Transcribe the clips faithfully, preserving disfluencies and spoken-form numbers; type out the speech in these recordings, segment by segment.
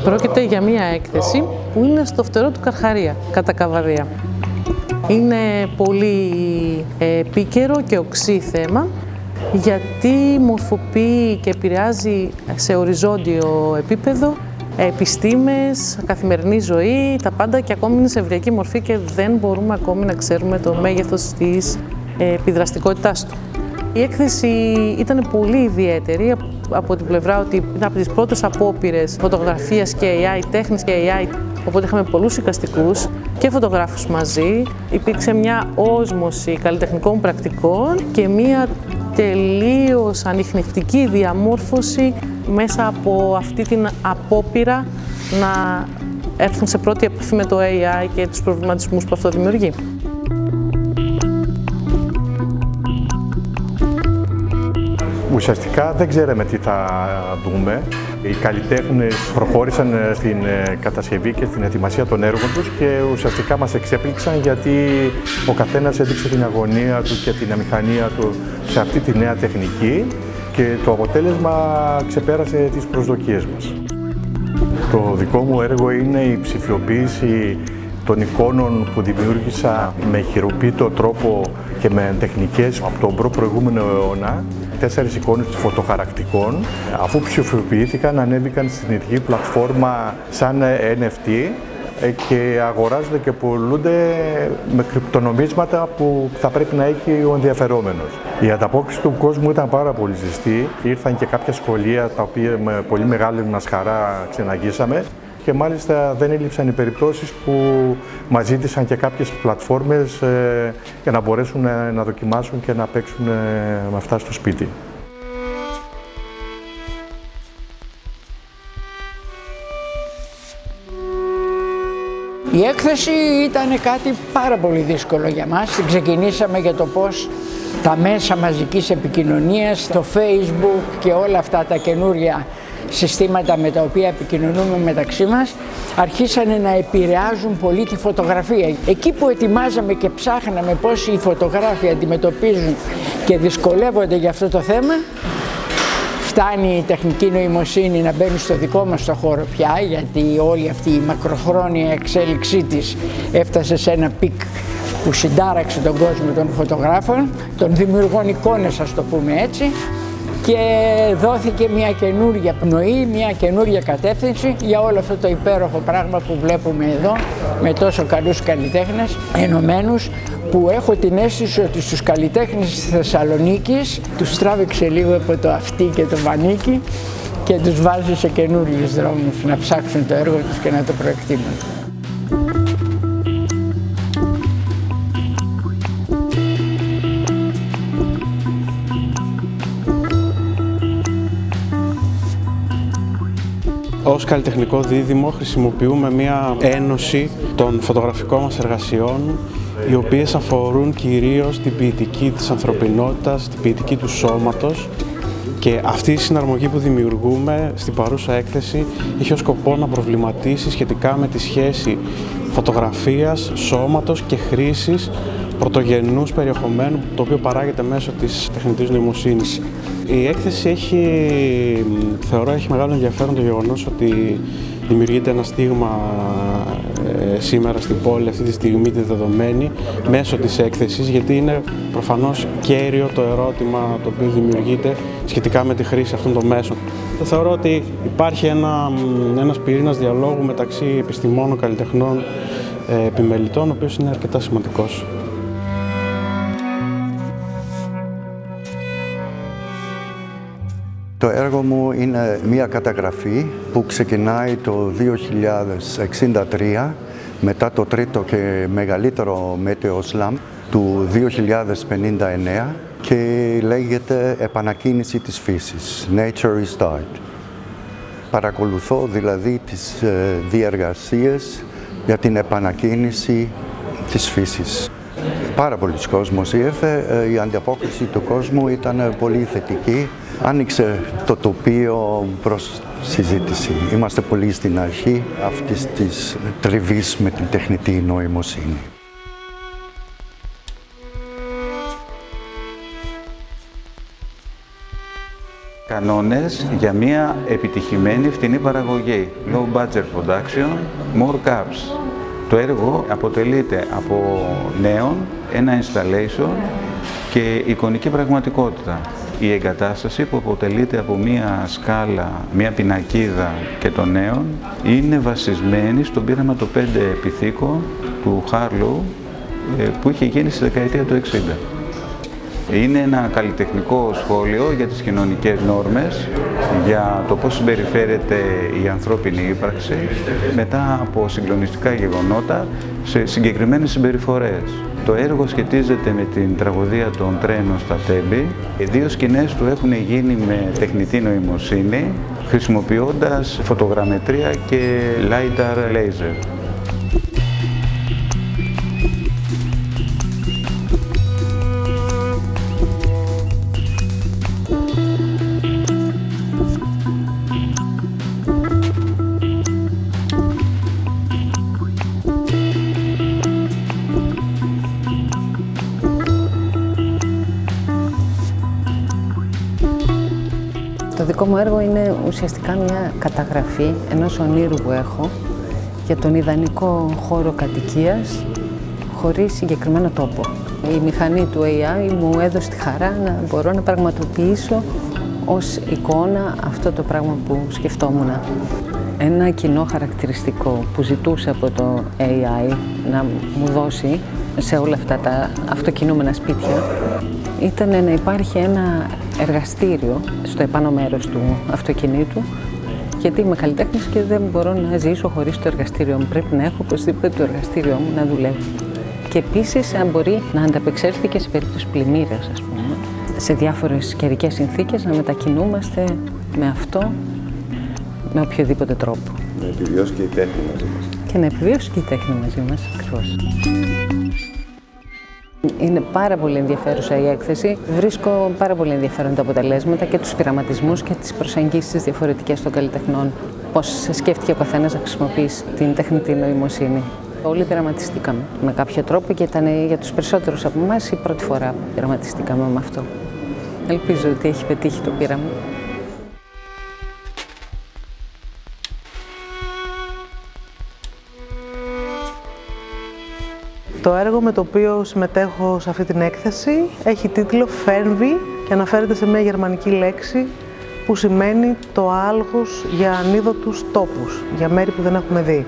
Πρόκειται για μία έκθεση που είναι στο φτερό του Καρχαρία, κατά Καβαδία. Είναι πολύ επίκαιρο και οξύ θέμα, γιατί μορφοποιεί και επηρεάζει σε οριζόντιο επίπεδο επιστήμες, καθημερινή ζωή, τα πάντα, και ακόμη είναι σε ευριακή μορφή και δεν μπορούμε ακόμη να ξέρουμε το μέγεθος της επιδραστικότητάς του. Η έκθεση ήταν πολύ ιδιαίτερη από την πλευρά ότι ήταν από τις πρώτες απόπειρες φωτογραφίας και έι άι, τέχνης και έι άι, οπότε είχαμε πολλούς εικαστικούς και φωτογράφους μαζί. Υπήρξε μια όσμωση καλλιτεχνικών πρακτικών και μια τελείως ανιχνευτική διαμόρφωση μέσα από αυτή την απόπειρα να έρθουν σε πρώτη επαφή με το έι άι και τους προβληματισμούς που αυτό δημιουργεί. Ουσιαστικά δεν ξέραμε τι θα δούμε. Οι καλλιτέχνες προχώρησαν στην κατασκευή και στην ετοιμασία των έργων τους και ουσιαστικά μας εξέπληξαν, γιατί ο καθένας έδειξε την αγωνία του και την αμηχανία του σε αυτή τη νέα τεχνική και το αποτέλεσμα ξεπέρασε τις προσδοκίες μας. Το δικό μου έργο είναι η ψηφιοποίηση των εικόνων που δημιούργησα με χειροποίητο τρόπο και με τεχνικές από τον προ-προηγούμενο αιώνα. Τέσσερις εικόνες φωτοχαρακτικών, αφού ψηφιοποιήθηκαν, ανέβηκαν στην ειδική πλατφόρμα σαν εν εφ τι και αγοράζονται και πουλούνται με κρυπτονομίσματα που θα πρέπει να έχει ο ενδιαφερόμενος. Η ανταπόκριση του κόσμου ήταν πάρα πολύ ζεστή. Ήρθαν και κάποια σχολεία τα οποία με πολύ μεγάλη μας χαρά ξεναγήσαμε. Και μάλιστα δεν έλειψαν οι περιπτώσεις που μας ζήτησαν και κάποιες πλατφόρμες ε, για να μπορέσουν να, να δοκιμάσουν και να παίξουν ε, με αυτά στο σπίτι. Η έκθεση ήταν κάτι πάρα πολύ δύσκολο για μας. Την ξεκινήσαμε για το πώς τα μέσα μαζικής επικοινωνίας, το Facebook και όλα αυτά τα καινούρια συστήματα με τα οποία επικοινωνούμε μεταξύ μας αρχίσανε να επηρεάζουν πολύ τη φωτογραφία. Εκεί που ετοιμάζαμε και ψάχναμε πώς οι φωτογράφοι αντιμετωπίζουν και δυσκολεύονται για αυτό το θέμα, φτάνει η τεχνική νοημοσύνη να μπαίνει στο δικό μας το χώρο πια, γιατί όλη αυτή η μακροχρόνια εξέλιξή της έφτασε σε ένα πικ που συντάραξε τον κόσμο των φωτογράφων, των δημιουργών εικόνες, ας το πούμε έτσι, και δόθηκε μια καινούρια πνοή, μια καινούρια κατεύθυνση για όλο αυτό το υπέροχο πράγμα που βλέπουμε εδώ, με τόσο καλούς καλλιτέχνες ενωμένους, που έχω την αίσθηση ότι στους καλλιτέχνες της Θεσσαλονίκης τους τράβηξε λίγο από το αυτί και το μανίκι και τους βάζει σε καινούριους δρόμους να ψάξουν το έργο τους και να το προεκτείνουν. Ως καλλιτεχνικό δίδυμο χρησιμοποιούμε μια ένωση των φωτογραφικών μας εργασιών, οι οποίες αφορούν κυρίως την ποιητική της ανθρωπινότητας, την ποιητική του σώματος, και αυτή η συναρμογή που δημιουργούμε στην παρούσα έκθεση έχει ως σκοπό να προβληματίσει σχετικά με τη σχέση φωτογραφίας, σώματος και χρήσης πρωτογενούς περιεχομένου, το οποίο παράγεται μέσω της τεχνητής νοημοσύνης. Η έκθεση έχει, θεωρώ, έχει μεγάλο ενδιαφέρον το γεγονός ότι δημιουργείται ένα στίγμα ε, σήμερα στην πόλη αυτή τη στιγμή, τη δεδομένη, μέσω της έκθεσης, γιατί είναι προφανώς κέριο το ερώτημα το οποίο δημιουργείται σχετικά με τη χρήση αυτών των μέσων. Θεωρώ ότι υπάρχει ένα, ένας πυρήνας διαλόγου μεταξύ επιστημόνων, καλλιτεχνών, ε, επιμελητών, ο οποίος είναι αρκετά σημαντικός. Το έργο μου είναι μία καταγραφή που ξεκινάει το δύο χιλιάδες εξήντα τρία, μετά το τρίτο και μεγαλύτερο μετεοσλάμ του δύο χιλιάδες πενήντα εννέα, και λέγεται «Επανακίνηση της φύσης», Nature Restart. Παρακολουθώ δηλαδή τις διεργασίες για την επανακίνηση της φύσης. Πάρα πολλοί κόσμος ήρθε, η ανταπόκριση του κόσμου ήταν πολύ θετική. Άνοιξε το τοπίο προς συζήτηση. Είμαστε πολύ στην αρχή αυτής της τριβής με την τεχνητή νοημοσύνη. Κανόνες για μια επιτυχημένη φτηνή παραγωγή. Low budget production, more cups. Το έργο αποτελείται από νέον, ένα installation και εικονική πραγματικότητα. Η εγκατάσταση που αποτελείται από μία σκάλα, μία πινακίδα και το νέον είναι βασισμένη στον πείραμα το πέντε Πιθήκο του Χάρλοου που είχε γίνει στη δεκαετία του εξήντα. Είναι ένα καλλιτεχνικό σχόλιο για τις κοινωνικές νόρμες, για το πώς συμπεριφέρεται η ανθρώπινη ύπαρξη μετά από συγκλονιστικά γεγονότα σε συγκεκριμένες συμπεριφορές. Το έργο σχετίζεται με την τραγωδία των τρένων στα Τέμπη. Οι δύο σκηνές του έχουν γίνει με τεχνητή νοημοσύνη, χρησιμοποιώντας φωτογραμμετρία και LiDAR laser. Το δικό μου έργο είναι ουσιαστικά μια καταγραφή ενός ονείρου που έχω για τον ιδανικό χώρο κατοικίας χωρίς συγκεκριμένο τόπο. Η μηχανή του έι άι μου έδωσε τη χαρά να μπορώ να πραγματοποιήσω ως εικόνα αυτό το πράγμα που σκεφτόμουν. Ένα κοινό χαρακτηριστικό που ζητούσα από το έι άι να μου δώσει σε όλα αυτά τα αυτοκινούμενα σπίτια ήταν να υπάρχει ένα εργαστήριο στο επάνω μέρος του αυτοκινήτου, γιατί είμαι καλλιτέχνης και δεν μπορώ να ζήσω χωρίς το εργαστήριο μου. Πρέπει να έχω οπωσδήποτε το εργαστήριό μου να δουλεύει. Και επίσης αν μπορεί να ανταπεξέλθει και σε περίπτωση πλημμύρας, ας πούμε, σε διάφορες καιρικές συνθήκες, να μετακινούμαστε με αυτό με οποιοδήποτε τρόπο. Να επιβιώσει και η τέχνη μαζί μας. Και να επιβιώσει και η τέχνη μαζί μας, ακριβώς. Είναι πάρα πολύ ενδιαφέρουσα η έκθεση. Βρίσκω πάρα πολύ ενδιαφέροντα αποτελέσματα και τους πειραματισμούς και τις προσεγγίσεις διαφορετικές των καλλιτεχνών. Πώς σκέφτηκε ο καθένας να χρησιμοποιήσει την τεχνητή νοημοσύνη. Όλοι πειραματιστήκαμε με κάποιο τρόπο και ήταν για τους περισσότερους από εμάς η πρώτη φορά που πειραματιστήκαμε με αυτό. Ελπίζω ότι έχει πετύχει το πείραμα. Το έργο με το οποίο συμμετέχω σε αυτή την έκθεση έχει τίτλο Fernweh και αναφέρεται σε μια γερμανική λέξη που σημαίνει το άλγος για ανίδωτους τόπους, για μέρη που δεν έχουμε δει.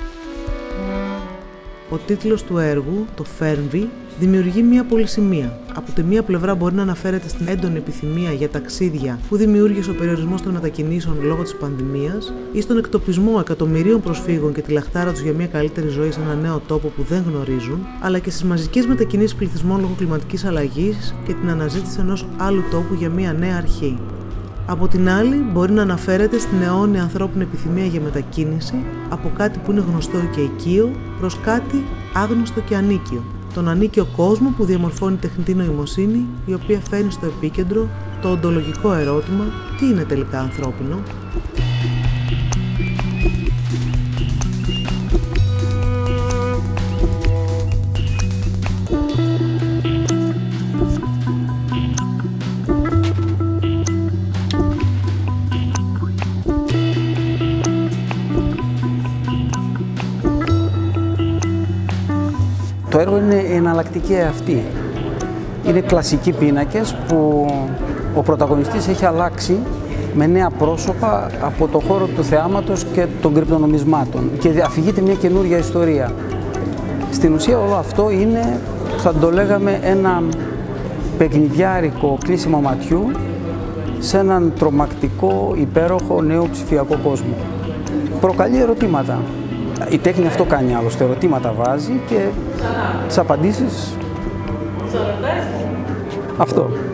Ο τίτλος του έργου, το Fernweh, δημιουργεί μια πολυσημεία. Από τη μία πλευρά μπορεί να αναφέρεται στην έντονη επιθυμία για ταξίδια που δημιούργησε ο περιορισμός των μετακινήσεων λόγω της πανδημίας ή στον εκτοπισμό εκατομμυρίων προσφύγων και τη λαχτάρα τους για μια καλύτερη ζωή σε ένα νέο τόπο που δεν γνωρίζουν, αλλά και στις μαζικές μετακινήσεις πληθυσμών λόγω κλιματικής αλλαγής και την αναζήτηση ενός άλλου τόπου για μια νέα αρχή. Από την άλλη, μπορεί να αναφέρεται στην αιώνια ανθρώπινη επιθυμία για μετακίνηση από κάτι που είναι γνωστό και οικείο προς κάτι άγνωστο και ανίκιο. Τον ανίκιο κόσμο που διαμορφώνει τεχνητή νοημοσύνη, η οποία φέρνει στο επίκεντρο το οντολογικό ερώτημα τι είναι τελικά ανθρώπινο. Το έργο είναι εναλλακτική αυτή. Είναι κλασικοί πίνακες που ο πρωταγωνιστής έχει αλλάξει με νέα πρόσωπα από το χώρο του θεάματος και των κρυπτονομισμάτων και αφηγείται μια καινούργια ιστορία. Στην ουσία όλο αυτό είναι, θα το λέγαμε, ένα παιχνιδιάρικο κλείσιμο ματιού σε έναν τρομακτικό, υπέροχο νέο ψηφιακό κόσμο. Προκαλεί ερωτήματα. Η τέχνη αυτό κάνει άλλωστε, ερωτήματα βάζει και τις απαντήσεις αυτό.